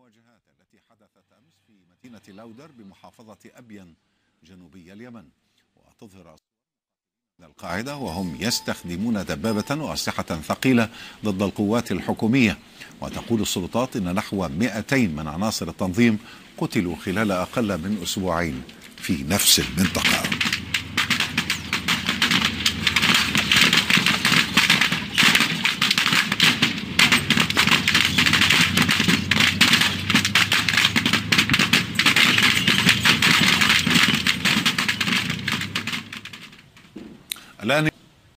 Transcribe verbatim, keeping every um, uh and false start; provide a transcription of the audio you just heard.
المواجهات التي حدثت أمس في مدينة لودر بمحافظة أبين جنوبي اليمن، وتظهر القاعدة وهم يستخدمون دبابة وأسلحة ثقيلة ضد القوات الحكومية. وتقول السلطات إن نحو مئتين من عناصر التنظيم قتلوا خلال أقل من أسبوعين في نفس المنطقة.